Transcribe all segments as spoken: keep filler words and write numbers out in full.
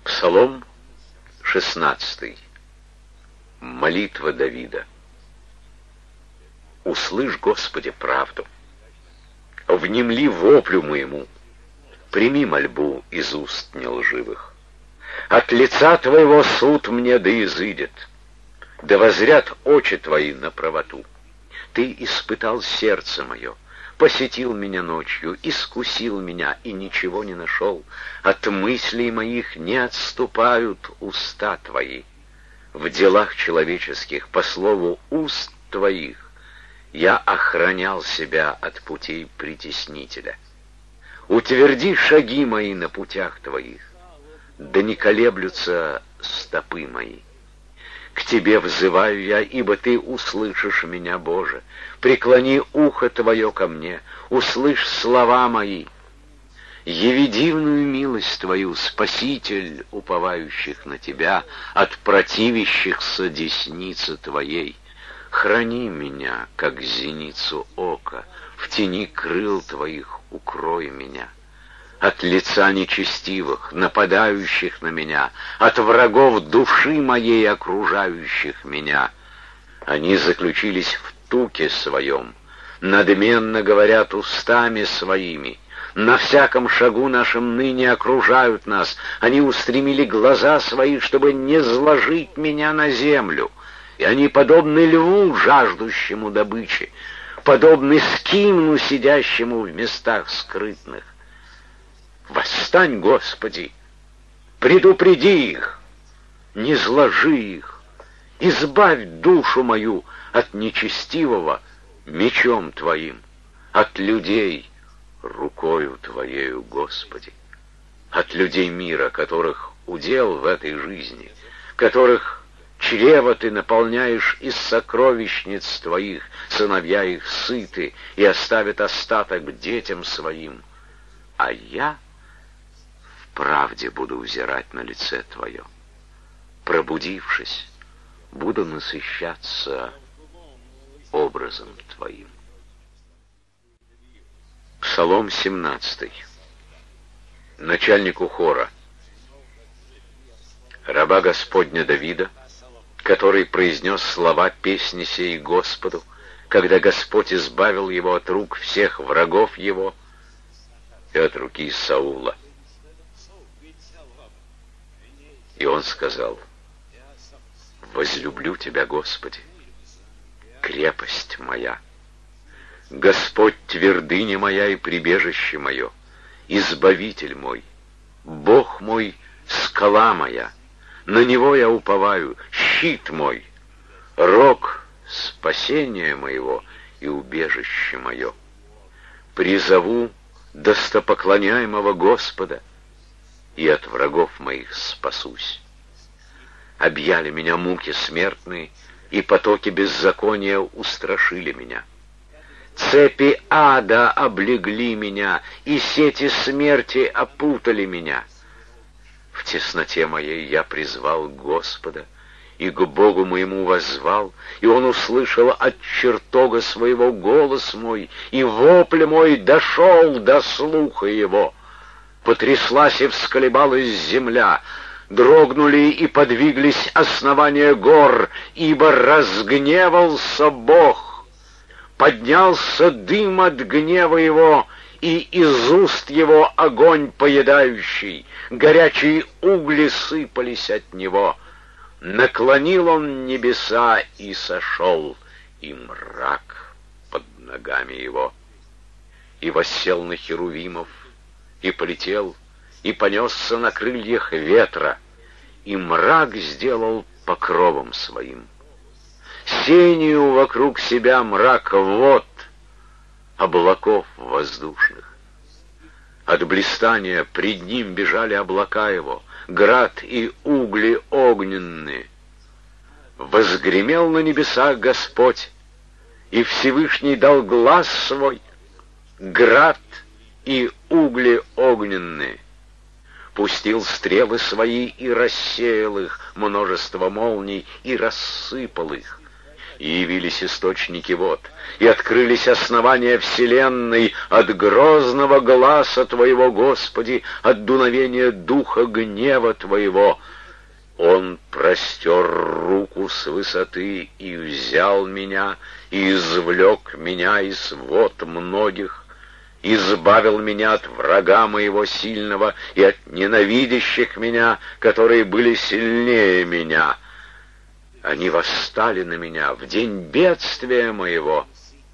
Псалом шестнадцатый. Молитва Давида. Услышь, Господи, правду. Внемли воплю моему. Прими мольбу из уст нелживых. От лица Твоего суд мне да изыдет. Да возрят очи Твои на правоту. Ты испытал сердце мое, посетил меня ночью, искусил меня и ничего не нашел. От мыслей моих не отступают уста Твои. В делах человеческих, по слову уст Твоих, я охранял себя от путей притеснителя. Утверди шаги мои на путях Твоих, да не колеблются стопы мои. К Тебе взываю я, ибо Ты услышишь меня, Боже. Преклони ухо Твое ко мне, услышь слова мои. Яви дивную милость Твою, Спаситель уповающих на Тебя, от противящихся десницы Твоей. Храни меня, как зеницу ока, в тени крыл Твоих укрой меня. От лица нечестивых, нападающих на меня, от врагов души моей, окружающих меня. Они заключились в туке своем, надменно говорят устами своими. На всяком шагу нашем ныне окружают нас. Они устремили глаза свои, чтобы не зложить меня на землю. И они подобны льву, жаждущему добычи, подобны скимну, сидящему в местах скрытных. Восстань, Господи, предупреди их, не зложи их, избавь душу мою от нечестивого мечом Твоим, от людей рукою Твоею, Господи, от людей мира, которых удел в этой жизни, которых чрево Ты наполняешь из сокровищниц Твоих, сыновья их сыты и оставят остаток детям своим, а я в правде буду взирать на лице Твое. Пробудившись, буду насыщаться образом Твоим. Псалом семнадцатый. Начальнику хора. Раба Господня Давида, который произнес слова песни сей Господу, когда Господь избавил его от рук всех врагов его и от руки Саула. И он сказал: возлюблю Тебя, Господи, крепость моя. Господь твердыня моя и прибежище мое, избавитель мой, Бог мой, скала моя, на Него я уповаю, щит мой, рог спасения моего и убежище мое. Призову достопоклоняемого Господа, и от врагов моих спасусь. Объяли меня муки смертные, и потоки беззакония устрашили меня. Цепи ада облегли меня, и сети смерти опутали меня. В тесноте моей я призвал Господа, и к Богу моему воззвал, и Он услышал от чертога своего голос мой, и вопль мой дошел до слуха его. Потряслась и всколебалась земля, дрогнули и подвиглись основания гор, ибо разгневался Бог. Поднялся дым от гнева его, и из уст его огонь поедающий, горячие угли сыпались от него. Наклонил он небеса и сошел, и мрак под ногами его. И воссел на херувимов, и полетел, и понесся на крыльях ветра, и мрак сделал покровом своим. Сенью вокруг себя мрак вод, облаков воздушных. От блистания пред ним бежали облака его, град и угли огненные. Возгремел на небесах Господь, и Всевышний дал глас свой, град и угли огненные. Пустил стрелы свои и рассеял их, множество молний, и рассыпал их. и явились источники вод, и открылись основания вселенной от грозного гласа Твоего, Господи, от дуновения духа гнева Твоего. Он простер руку с высоты и взял меня, и извлек меня из вод многих, избавил меня от врага моего сильного и от ненавидящих меня, которые были сильнее меня. Они восстали на меня в день бедствия моего.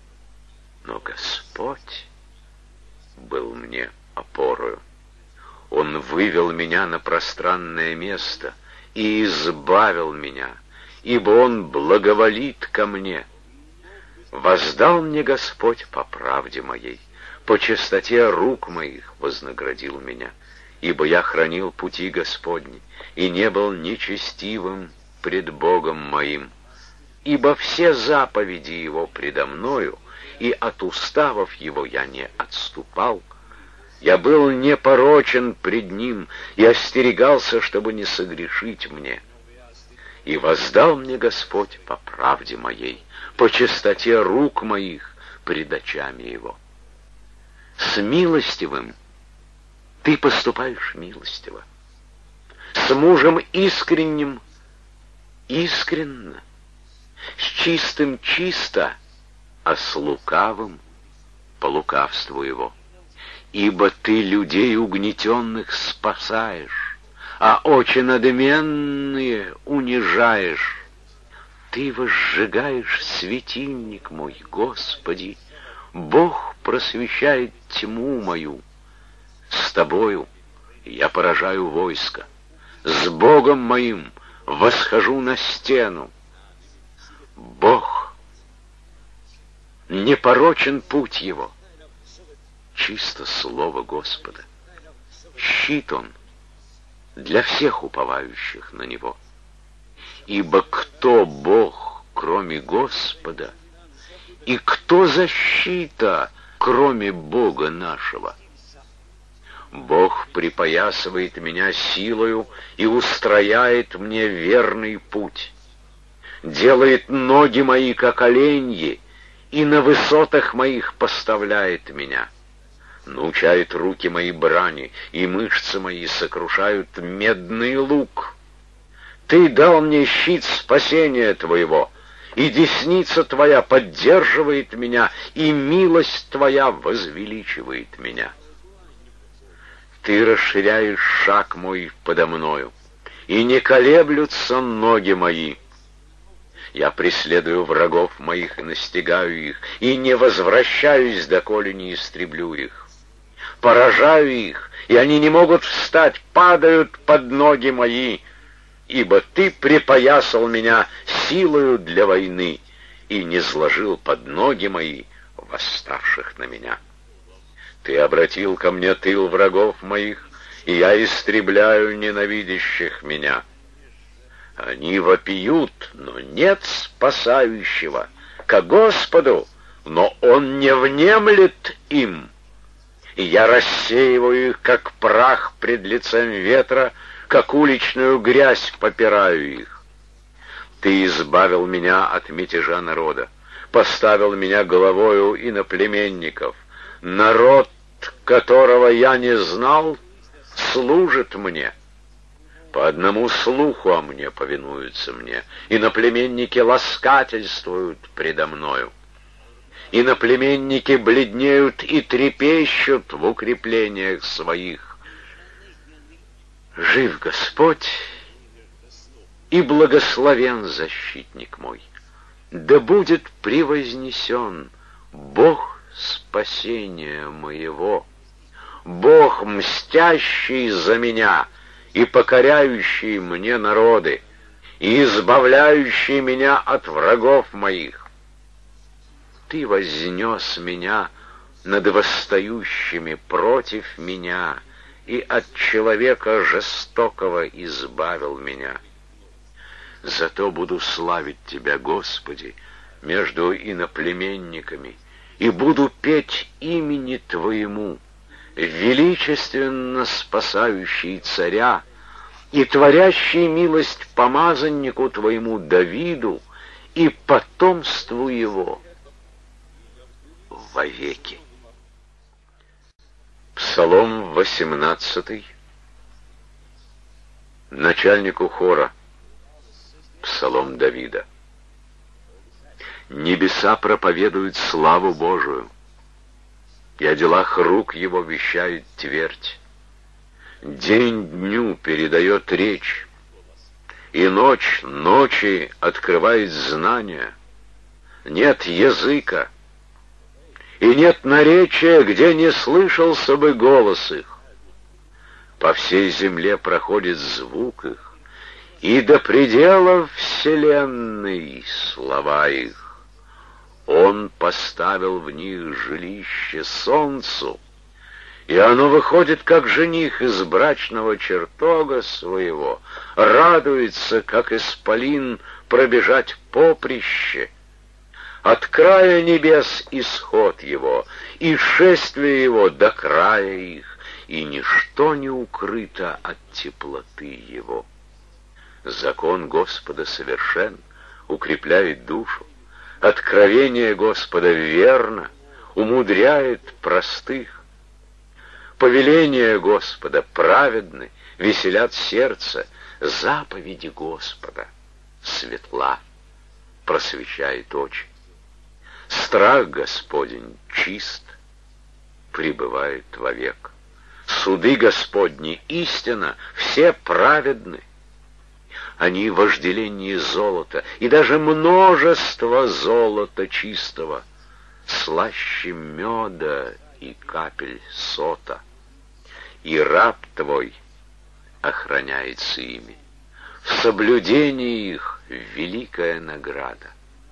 Но Господь был мне опорою. Он вывел меня на пространное место и избавил меня, ибо Он благоволит ко мне. Воздал мне Господь по правде моей, по чистоте рук моих вознаградил меня, ибо я хранил пути Господни и не был нечестивым пред Богом моим, ибо все заповеди Его предо мною, и от уставов Его я не отступал. Я был непорочен пред Ним и остерегался, чтобы не согрешить мне. И воздал мне Господь по правде моей, по чистоте рук моих пред очами Его. С милостивым ты поступаешь милостиво, с мужем искренним искренно, с чистым чисто, а с лукавым по лукавству его. Ибо ты людей угнетенных спасаешь, а очи надменные унижаешь. Ты возжигаешь светильник мой, Господи, Бог просвещает тьму мою. С тобою я поражаю войско, с Богом моим восхожу на стену. Бог, непорочен путь его, чисто слово Господа. Щит он для всех уповающих на него. Ибо кто Бог, кроме Господа, и кто защита, кроме Бога нашего? Бог припоясывает меня силою и устрояет мне верный путь, делает ноги мои, как оленьи, и на высотах моих поставляет меня. Научает руки мои брани, и мышцы мои сокрушают медный лук. Ты дал мне щит спасения Твоего, и десница Твоя поддерживает меня, и милость Твоя возвеличивает меня. Ты расширяешь шаг мой подо мною, и не колеблются ноги мои. Я преследую врагов моих и настигаю их, и не возвращаюсь, доколе не истреблю их. Поражаю их, и они не могут встать, падают под ноги мои, ибо ты припоясал меня силою для войны и не сложил под ноги мои восставших на меня. Ты обратил ко мне тыл врагов моих, и я истребляю ненавидящих меня. Они вопиют, но нет спасающего, ко Господу, но Он не внемлет им. И я рассеиваю их, как прах пред лицем ветра, как уличную грязь попираю их. Ты избавил меня от мятежа народа, поставил меня головою иноплеменников. Народ, которого я не знал, служит мне. По одному слуху о мне повинуются мне. Иноплеменники ласкательствуют предо мною. Иноплеменники бледнеют и трепещут в укреплениях своих. Жив Господь, и благословен защитник мой. Да будет превознесен Бог спасения моего, Бог, мстящий за меня и покоряющий мне народы, и избавляющий меня от врагов моих. Ты вознес меня над восстающими против меня, и от человека жестокого избавил меня. Зато буду славить Тебя, Господи, между иноплеменниками, и буду петь имени Твоему, величественно спасающий царя и творящий милость помазаннику Твоему Давиду, и потомству его вовеки. Псалом восемнадцатый. Начальнику хора. Псалом Давида. Небеса проповедуют славу Божию, и о делах рук его вещает твердь. День дню передает речь, и ночь ночи открывает знания. Нет языка, и нет наречия, где не слышался бы голос их. По всей земле проходит звук их, и до пределов вселенной слова их. Он поставил в них жилище солнцу, и оно выходит, как жених из брачного чертога своего, радуется, как исполин, пробежать поприще. От края небес исход его, и шествие его до края их, и ничто не укрыто от теплоты его. Закон Господа совершен, укрепляет душу. Откровение Господа верно, умудряет простых. Повеления Господа праведны, веселят сердце. Заповеди Господа светла, просвещает очи. Страх Господень чист, пребывает вовек. Суды Господни истина, все праведны. Они вожделение золота, и даже множество золота чистого, слаще меда и капель сота. И раб твой охраняется ими. В соблюдении их великая награда.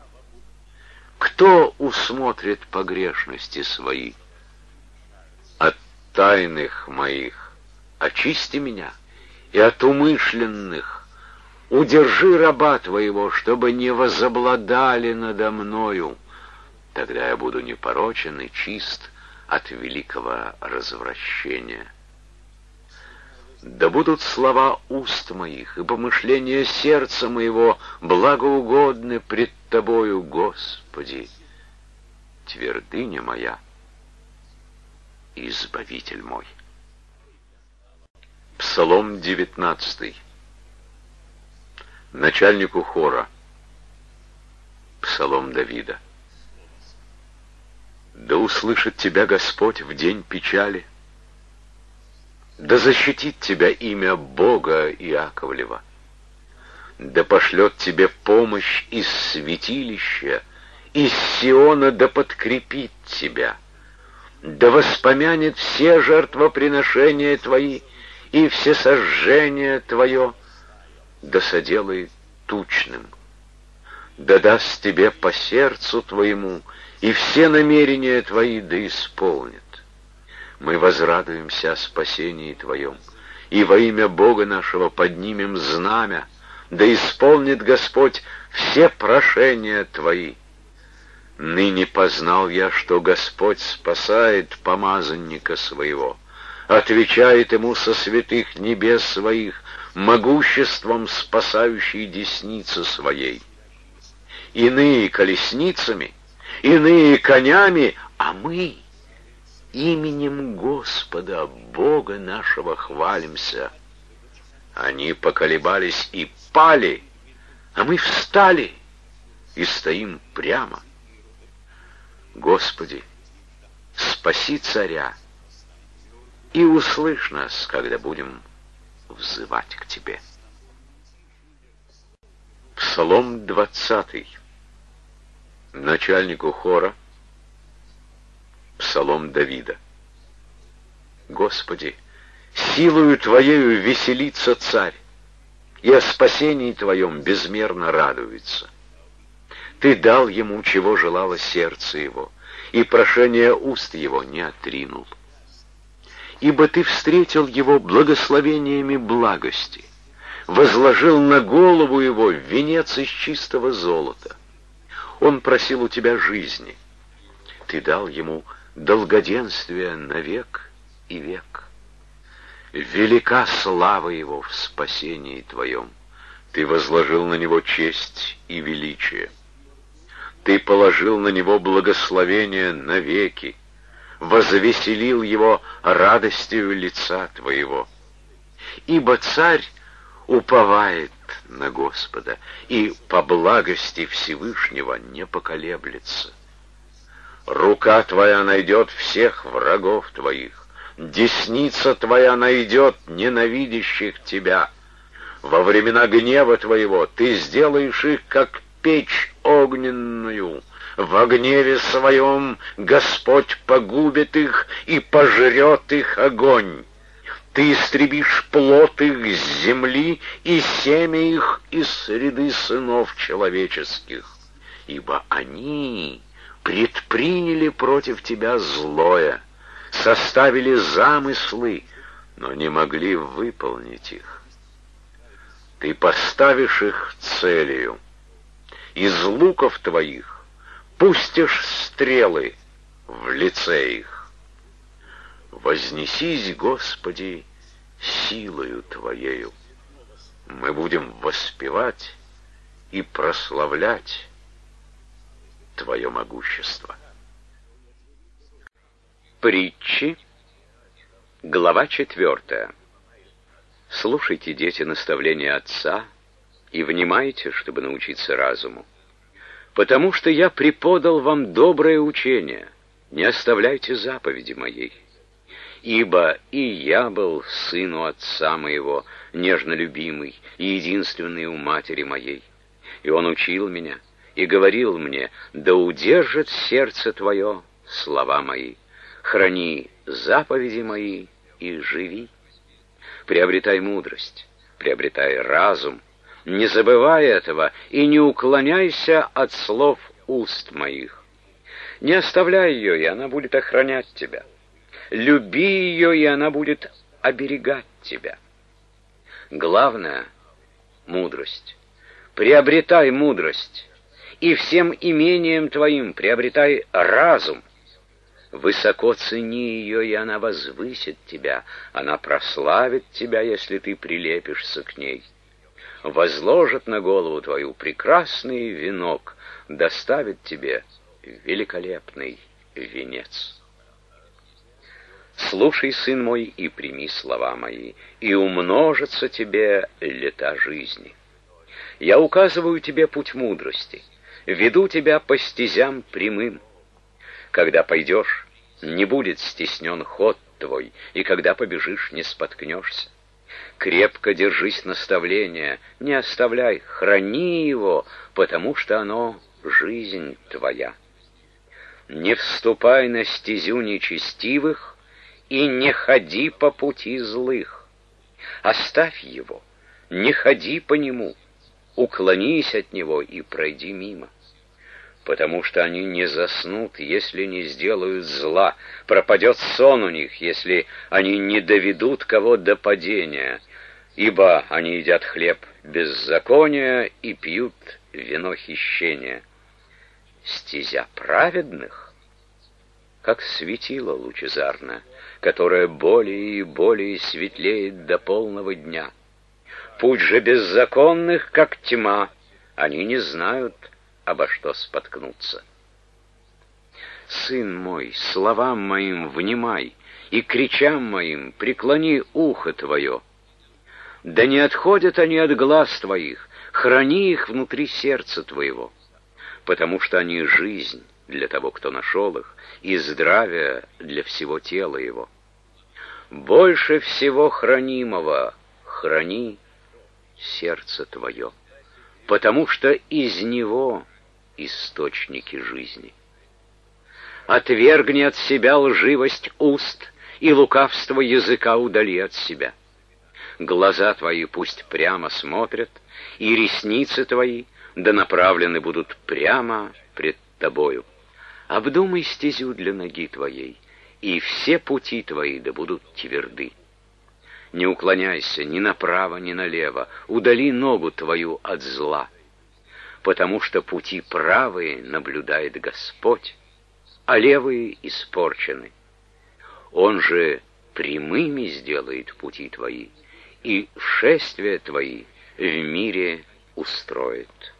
Кто усмотрит погрешности свои? От тайных моих очисти меня, и от умышленных удержи раба твоего, чтобы не возобладали надо мною. Тогда я буду непорочен и чист от великого развращения. Да будут слова уст моих и помышления сердца моего благоугодны пред Тобою, Господи, твердыня моя, Избавитель мой. Псалом девятнадцатый. Начальнику хора. Псалом Давида. Да услышит тебя Господь в день печали, да защитит тебя имя Бога Иаковлева, да пошлет тебе помощь из святилища, из Сиона да подкрепит тебя, да воспомянет все жертвоприношения твои и все сожжения твое, да соделает тучным, да даст тебе по сердцу твоему, и все намерения твои да исполнит. Мы возрадуемся о спасении Твоем, и во имя Бога нашего поднимем знамя, да исполнит Господь все прошения Твои. Ныне познал я, что Господь спасает помазанника Своего, отвечает Ему со святых небес Своих, могуществом спасающей десницы Своей. Иные колесницами, иные конями, а мы именем Господа, Бога нашего, хвалимся. Они поколебались и пали, а мы встали и стоим прямо. Господи, спаси царя, и услышь нас, когда будем взывать к Тебе. Псалом двадцатый. Начальнику хора. Псалом Давида. Господи, силою Твоею веселится царь, и о спасении Твоем безмерно радуется. Ты дал ему, чего желало сердце его, и прошение уст его не отринул. Ибо Ты встретил его благословениями благости, возложил на голову его венец из чистого золота. Он просил у Тебя жизни, Ты дал ему долгоденствие навек и век. Велика слава его в спасении Твоем. Ты возложил на него честь и величие. Ты положил на него благословение навеки, возвеселил его радостью лица твоего. Ибо царь уповает на Господа, и по благости Всевышнего не поколеблется. Рука твоя найдет всех врагов твоих, десница твоя найдет ненавидящих тебя. Во времена гнева твоего ты сделаешь их, как печь огненную. Во гневе своем Господь погубит их и пожрет их огонь. Ты истребишь плод их с земли и семя их из среды сынов человеческих, ибо они предприняли против тебя злое, составили замыслы, но не могли выполнить их. Ты поставишь их целью, из луков твоих пустишь стрелы в лице их. Вознесись, Господи, силою Твоею. Мы будем воспевать и прославлять Твое могущество. Притчи, глава четвертая. Слушайте, дети, наставления отца и внимайте, чтобы научиться разуму. Потому что я преподал вам доброе учение, не оставляйте заповеди моей. Ибо и я был сыну отца моего, нежно любимый, и единственный у матери моей. И он учил меня, и говорил мне: да удержит сердце твое слова мои, храни заповеди мои и живи. Приобретай мудрость, приобретай разум, не забывай этого и не уклоняйся от слов уст моих. Не оставляй ее, и она будет охранять тебя. Люби ее, и она будет оберегать тебя. Главное — мудрость. Приобретай мудрость, и всем имением твоим приобретай разум. Высоко цени ее, и она возвысит тебя. Она прославит тебя, если ты прилепишься к ней. Возложит на голову твою прекрасный венок, доставит тебе великолепный венец. Слушай, сын мой, и прими слова мои, и умножатся тебе лета жизни. Я указываю тебе путь мудрости, веду тебя по стезям прямым. Когда пойдешь, не будет стеснен ход твой, и когда побежишь, не споткнешься. Крепко держись наставления, не оставляй, храни его, потому что оно жизнь твоя. Не вступай на стезю нечестивых, и не ходи по пути злых. Оставь его, не ходи по нему, уклонись от него и пройди мимо. Потому что они не заснут, если не сделают зла, пропадет сон у них, если они не доведут кого до падения, ибо они едят хлеб беззакония и пьют вино хищения. Стезя праведных, как светило лучезарное, которое более и более светлеет до полного дня. Путь же беззаконных, как тьма, они не знают, обо что споткнуться. Сын мой, словам моим внимай, и кричам моим преклони ухо твое. Да не отходят они от глаз твоих, храни их внутри сердца твоего, потому что они жизнь для того, кто нашел их, и здравие для всего тела его. Больше всего хранимого храни сердце твое, потому что из него источники жизни. Отвергни от себя лживость уст, и лукавство языка удали от себя. Глаза твои пусть прямо смотрят, и ресницы твои да направлены будут прямо пред тобою. Обдумай стезю для ноги твоей, и все пути твои да будут тверды. Не уклоняйся ни направо, ни налево, удали ногу твою от зла, потому что пути правые наблюдает Господь, а левые испорчены. Он же прямыми сделает пути твои, и шествия твои в мире устроит.